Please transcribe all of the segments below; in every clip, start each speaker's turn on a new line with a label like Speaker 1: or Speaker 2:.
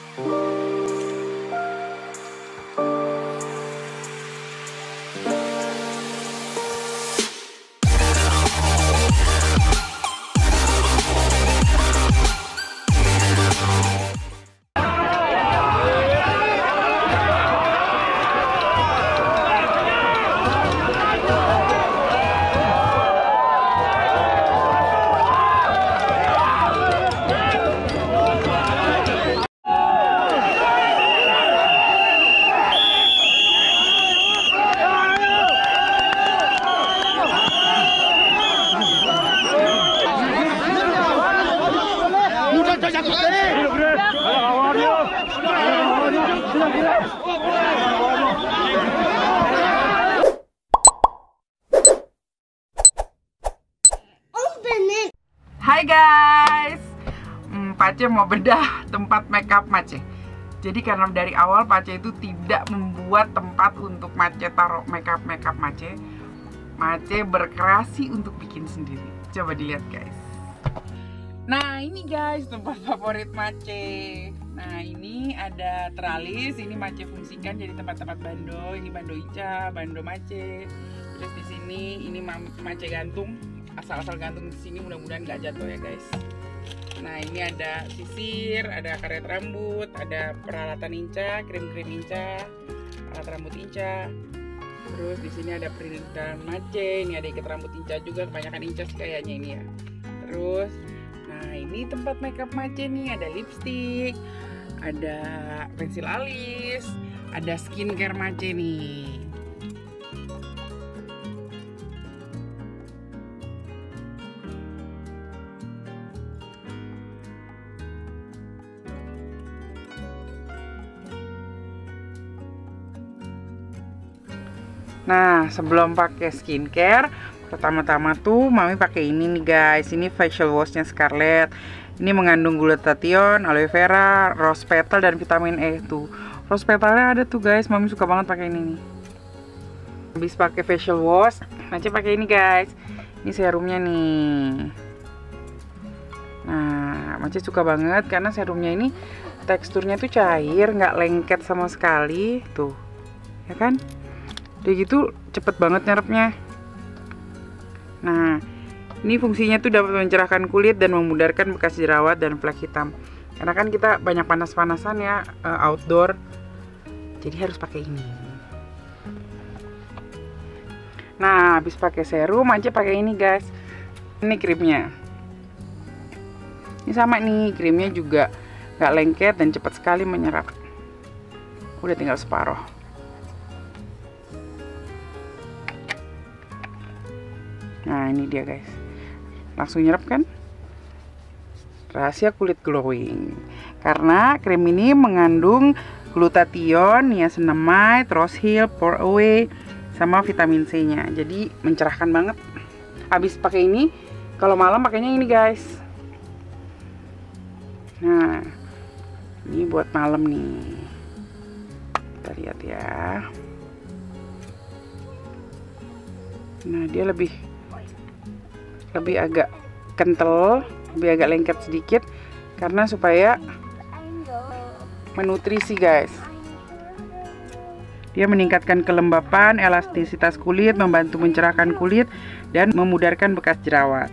Speaker 1: Hai guys, Pace mau bedah tempat makeup Mace. Jadi karena dari awal Pace itu tidak membuat tempat untuk Mace taruh makeup Mace, Mace berkreasi untuk bikin sendiri. Coba dilihat guys. Nah ini guys tempat favorit Mace. Nah ini ada teralis, ini Mace fungsikan jadi tempat-tempat bando. Ini bando Ica, bando Mace. Terus di sini ini Mace gantung. Asal-asal gantung di sini, mudah-mudahan nggak jatuh ya guys. Nah ini ada sisir, ada karet rambut, ada peralatan Inca, krim-krim Inca, alat rambut Inca. Terus di sini ada perintilan Mace, ini ada ikat rambut Inca juga, kebanyakan Inca sih kayaknya ini ya. Terus, nah ini tempat makeup Mace nih, ada lipstick, ada pensil alis, ada skincare Mace nih. Nah, sebelum pakai skincare, pertama-tama tuh Mami pakai ini nih guys. Ini facial washnya Scarlett. Ini mengandung glutathione, aloe vera, rose petal dan vitamin E tuh. Rose petalnya ada tuh guys. Mami suka banget pakai ini nih. Habis pakai facial wash, Mace pakai ini guys. Ini serumnya nih. Nah, Mace suka banget karena serumnya ini teksturnya tuh cair, nggak lengket sama sekali tuh, ya kan? Udah gitu cepet banget nyerapnya. Nah ini fungsinya tuh dapat mencerahkan kulit dan memudarkan bekas jerawat dan flek hitam. Karena kan kita banyak panas-panasan ya, outdoor. Jadi harus pakai ini. Nah habis pakai serum aja pakai ini guys. Ini krimnya. Ini sama nih, krimnya juga gak lengket dan cepat sekali menyerap. Udah tinggal separuh. Nah ini dia guys, langsung nyerap kan? Rahasia kulit glowing. Karena krim ini mengandung glutathione, niacinamide, rose hill, pour away, sama vitamin C nya. Jadi mencerahkan banget. Habis pakai ini, kalau malam pakainya ini guys. Nah ini buat malam nih. Kita lihat ya. Nah dia lebih agak kental, lebih agak lengket sedikit karena supaya menutrisi guys. Dia meningkatkan kelembapan, elastisitas kulit, membantu mencerahkan kulit dan memudarkan bekas jerawat.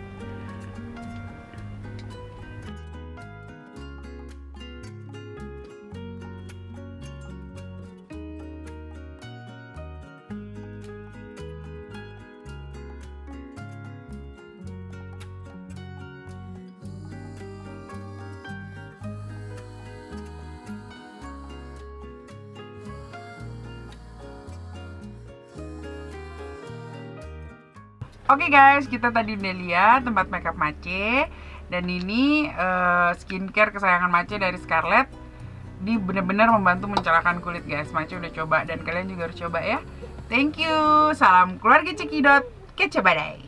Speaker 1: Oke guys, kita tadi udah lihat tempat makeup Mace. Dan ini skincare kesayangan Mace dari Scarlett. Ini bener-bener membantu mencerahkan kulit guys. Mace udah coba dan kalian juga harus coba ya. Thank you. Salam keluarga Cekidot. Kece badai.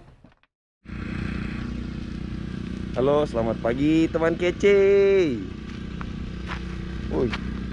Speaker 2: Halo, selamat pagi teman kece. Woi.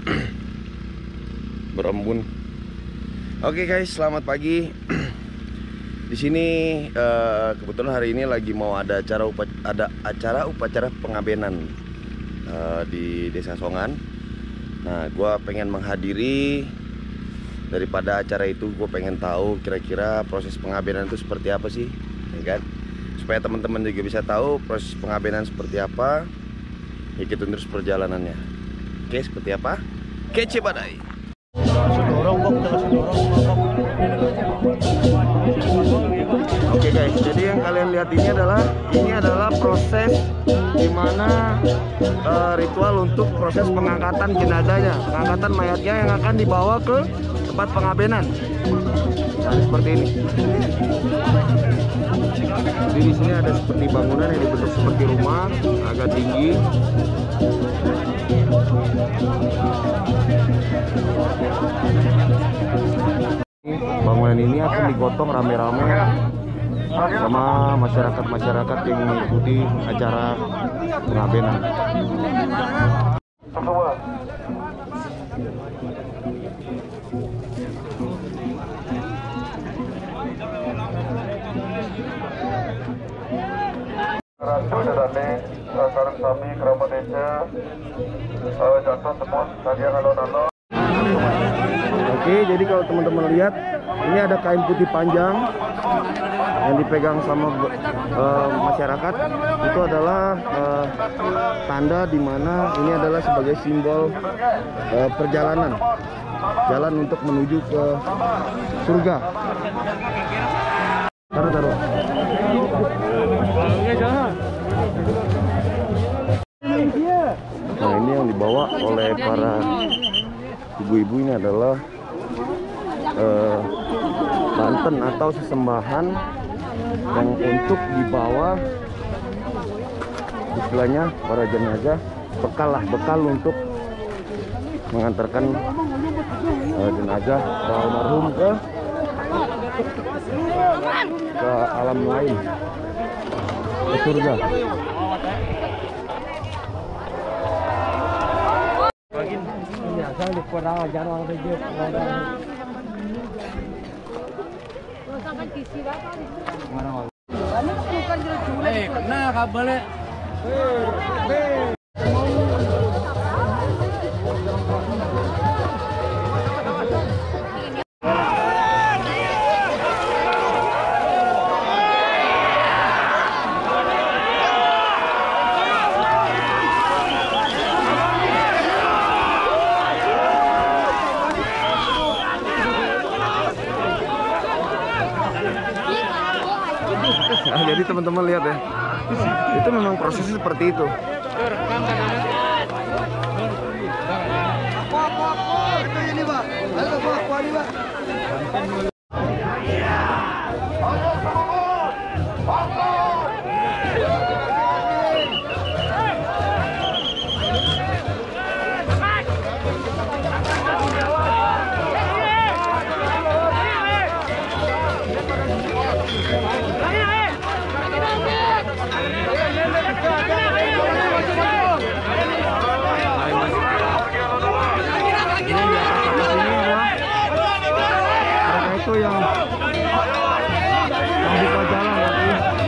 Speaker 2: Berembun. Oke guys, selamat pagi. Di sini kebetulan hari ini lagi mau ada acara upacara pengabenan di Desa Songan. Nah, gue pengen menghadiri. Daripada acara itu, gue pengen tahu kira-kira proses pengabenan itu seperti apa sih, ya kan? Supaya teman-teman juga bisa tahu proses pengabenan seperti apa. Ikutin terus perjalanannya. Oke, seperti apa? Kece badai. Oke guys, jadi yang kalian lihat ini adalah proses dimana ritual untuk proses pengangkatan jenazahnya, pengangkatan mayatnya yang akan dibawa ke tempat pengabenan. Nah, seperti ini. Jadi di sini ada seperti bangunan yang dibentuk seperti rumah, agak tinggi. Bangunan ini akan digotong rame-rame sama masyarakat-masyarakat yang mengikuti acara pengabenan. Oke, jadi kalau teman-teman lihat, ini ada kain putih panjang yang dipegang sama masyarakat. Itu adalah tanda di mana ini adalah sebagai simbol perjalanan, jalan untuk menuju ke surga. Taruh. Nah, ini yang dibawa oleh para ibu-ibu ini adalah banten atau sesembahan yang untuk dibawa, istilahnya para jenazah, bekal untuk mengantarkan jenazah almarhum ke alam lain, ke surga. Nah, jadi teman-teman lihat ya, itu memang prosesnya seperti itu. Itu yang buka jalan lagi.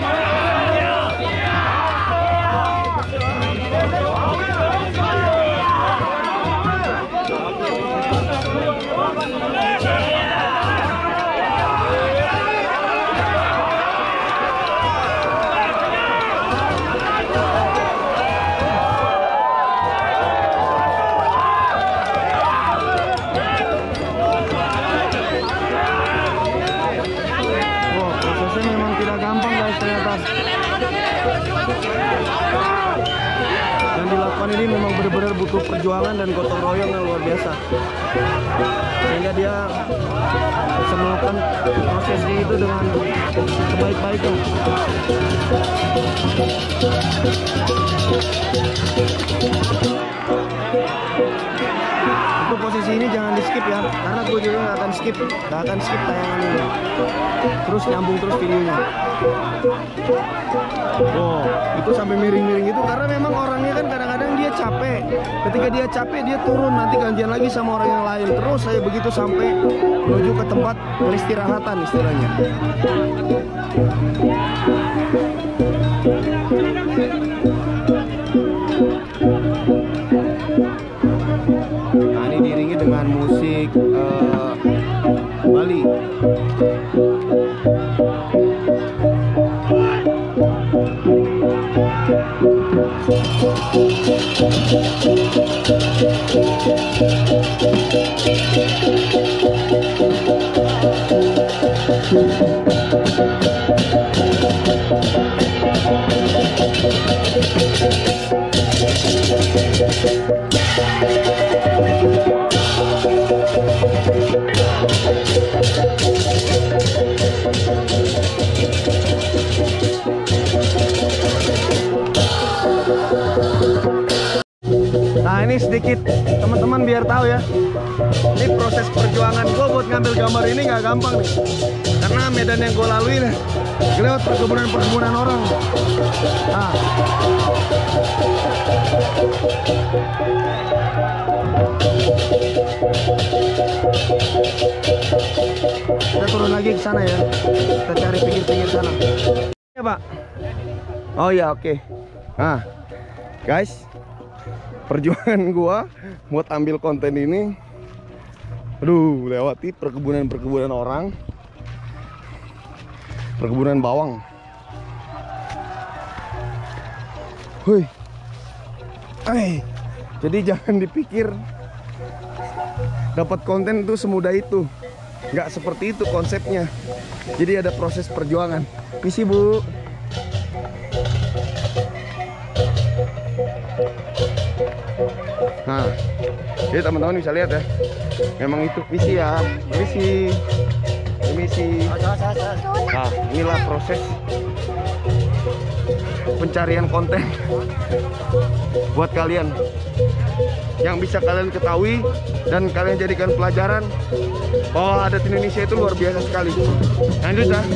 Speaker 2: Yang dilakukan ini memang benar-benar butuh perjuangan dan gotong royong yang luar biasa, sehingga dia bisa melakukan prosesnya itu dengan sebaik-baiknya. Untuk posisi ini jangan di skip ya, karena gue juga nggak akan skip tayangan ini. Terus nyambung terus videonya. Oh, itu sampai miring-miring itu karena memang orangnya kan kadang-kadang dia capek. Ketika dia capek dia turun, nanti gantian lagi sama orang yang lain. Terus saya begitu sampai menuju ke tempat peristirahatan istilahnya. Nah, ini sedikit teman-teman biar tahu ya. Ini proses perjuangan gue buat ngambil gambar ini nggak gampang nih. Karena medan yang gue lalui nih, lewat perkebunan orang. Nah, kita turun lagi ke sana ya. Kita cari pinggir-pinggir sana. Ya, Pak. Oh ya, oke. Nah, guys, perjuangan gua buat ambil konten ini, aduh, lewati perkebunan orang, perkebunan bawang. Hui, jadi jangan dipikir dapat konten itu semudah itu, nggak seperti itu konsepnya. Jadi ada proses perjuangan. Misi, Bu. Nah, jadi teman-teman bisa lihat ya, memang itu visi ya, misi. Nah, inilah proses pencarian konten buat kalian, yang bisa kalian ketahui dan kalian jadikan pelajaran bahwa adat Indonesia itu luar biasa sekali. Lanjut ya.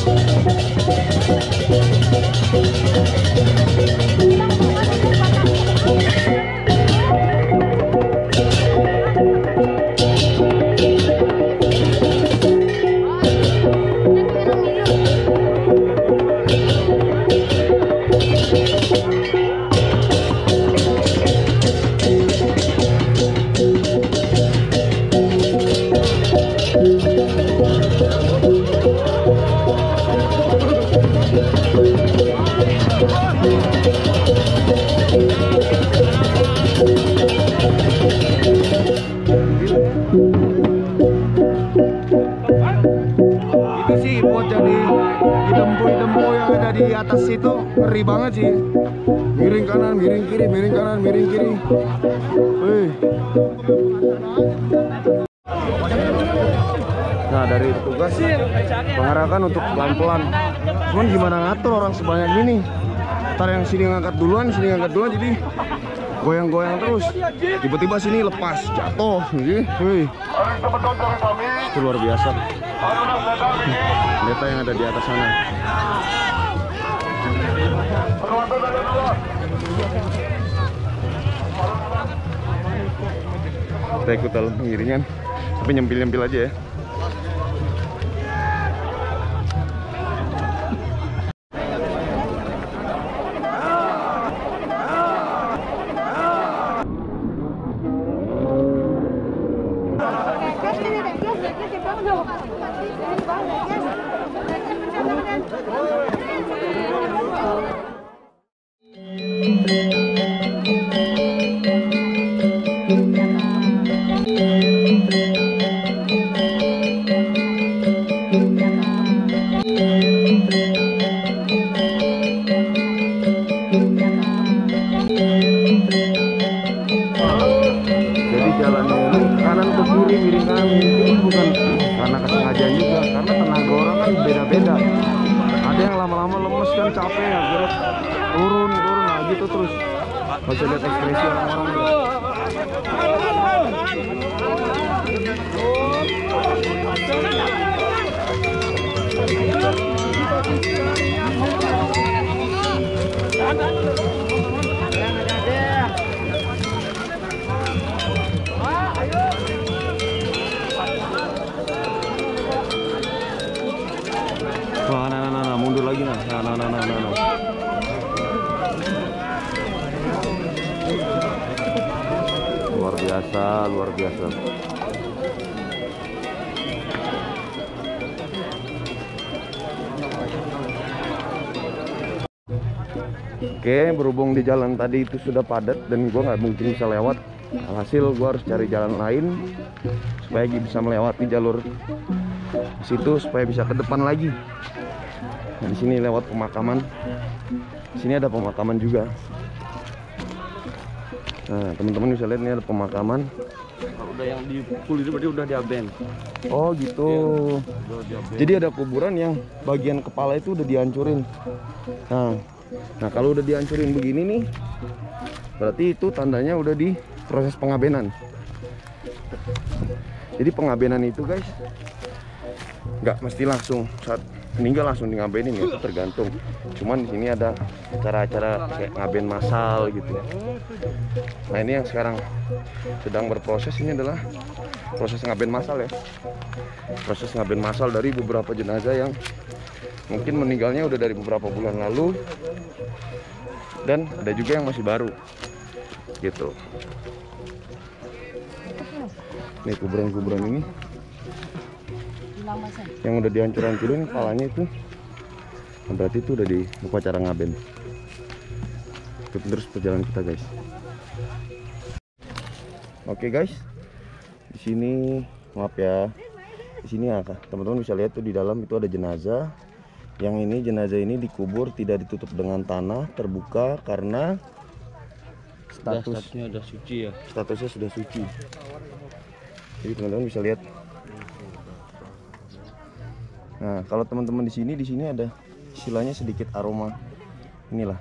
Speaker 2: Itu sih buat jadi dempo yang ada di atas itu ngeri banget sih. Miring kanan, miring kiri, miring kanan, miring kiri. Wih. Nah, dari petugas mengarahkan untuk pelan-pelan. Cuman gimana ngatur orang sebanyak ini? Ntar yang sini ngangkat duluan, jadi goyang-goyang terus. Tiba-tiba sini lepas, jatuh. Wih. Itu luar biasa. Data yang ada di atas sana. Kita ikut dalam pengiringan, tapi nyempil-nyempil aja ya. Jadi jalannya kanan ke kiri, miring kanan, miring kiri bukan karena kesengajaan juga, karena tenaga orang kan beda-beda. Ada yang lama-lama lemes kan, capek ya, berat turun, nah gitu terus. Gak bisa lihat ekspresi orang-orang. Wah, nah, mundur lagi nah. Luar biasa. Oke, berhubung di jalan tadi itu sudah padat dan gue nggak mungkin bisa lewat, alhasil gue harus cari jalan lain supaya bisa melewati jalur situ supaya bisa ke depan lagi. Nah, di sini lewat pemakaman. Di sini ada pemakaman juga. Nah, teman-teman bisa lihat ini ada pemakaman.
Speaker 3: Kalau udah yang dipukul itu berarti udah diaben.
Speaker 2: Oh gitu. Jadi ada kuburan yang bagian kepala itu udah dihancurin. Nah kalau udah dihancurin begini nih, berarti itu tandanya udah di proses pengabenan. Jadi pengabenan itu guys, nggak mesti langsung saat meninggal langsung ngabenin ya, itu tergantung. Cuman di sini ada acara-acara kayak ngaben massal gitu. Nah ini yang sekarang sedang berproses, ini adalah proses ngaben massal ya. Proses ngaben massal dari beberapa jenazah yang mungkin meninggalnya udah dari beberapa bulan lalu, dan ada juga yang masih baru gitu. Nih kuburan-kuburan ini yang udah dihancur-hancurin kepalanya itu, berarti itu udah di upacara ngaben. Ikutin terus perjalanan kita guys. Oke guys, di sini maaf ya, di sini ya teman-teman bisa lihat tuh di dalam itu ada jenazah. Yang ini jenazah ini dikubur tidak ditutup dengan tanah, terbuka karena
Speaker 3: Statusnya udah suci ya.
Speaker 2: Statusnya sudah suci. Jadi teman-teman bisa lihat. Nah, kalau teman-teman di sini ada istilahnya sedikit aroma inilah.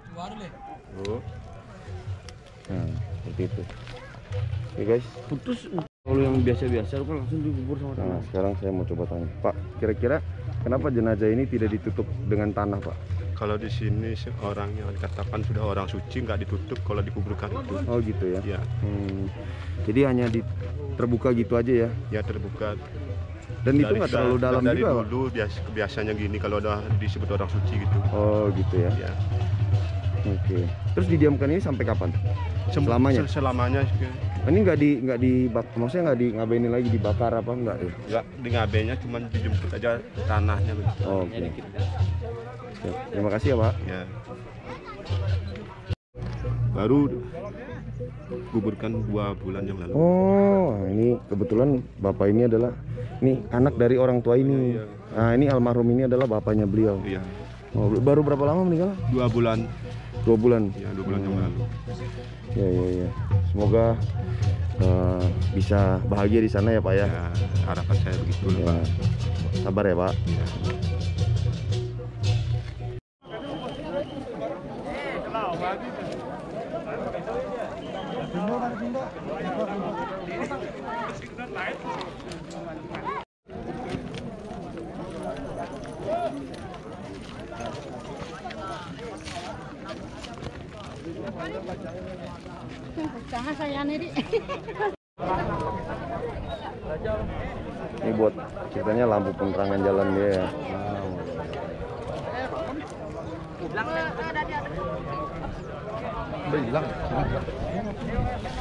Speaker 2: Nah, seperti itu. Oke guys.
Speaker 3: Putus kalau yang biasa-biasa kan langsung dikubur sama tanah.
Speaker 2: Nah, sekarang saya mau coba tanya, Pak, kira-kira kenapa jenazah ini tidak ditutup dengan tanah, Pak?
Speaker 4: Kalau di sini orang yang dikatakan sudah orang suci nggak ditutup kalau dikuburkan itu.
Speaker 2: Oh gitu ya.
Speaker 4: Ya.
Speaker 2: Jadi hanya terbuka gitu aja ya.
Speaker 4: Ya terbuka.
Speaker 2: Dan itu nggak terlalu dalam
Speaker 4: dari
Speaker 2: juga, Pak?
Speaker 4: dulu biasanya gini kalau udah disebut orang suci gitu.
Speaker 2: Oh gitu ya.
Speaker 4: Ya.
Speaker 2: Oke. Terus didiamkan ini sampai kapan? Selamanya?
Speaker 4: Selamanya.
Speaker 2: Ini nggak maksudnya nggak di ngabenin lagi, dibakar apa enggak ya?
Speaker 4: Nggak di ngabenya, cuma dijemput aja tanahnya begitu.
Speaker 2: Oh, oke. Siap. Terima kasih ya Pak.
Speaker 4: Ya. Baru kuburkan 2 bulan yang lalu.
Speaker 2: Oh, ini kebetulan bapak ini adalah anak dari orang tua ini.
Speaker 4: Iya.
Speaker 2: Nah, ini almarhum ini adalah bapaknya beliau.
Speaker 4: Iya.
Speaker 2: Oh, baru berapa lama meninggal?
Speaker 4: 2 bulan.
Speaker 2: 2 bulan.
Speaker 4: Ya, 2 bulan yang lalu.
Speaker 2: Ya. Semoga bisa bahagia di sana ya Pak ya.
Speaker 4: Ya, harapan saya begitu
Speaker 2: Ya.
Speaker 4: Pak.
Speaker 2: Sabar ya Pak.
Speaker 4: Ya.
Speaker 5: Jangan saya nih.
Speaker 2: Ini buat ceritanya lampu penerangan jalan dia ya.
Speaker 3: Bilang.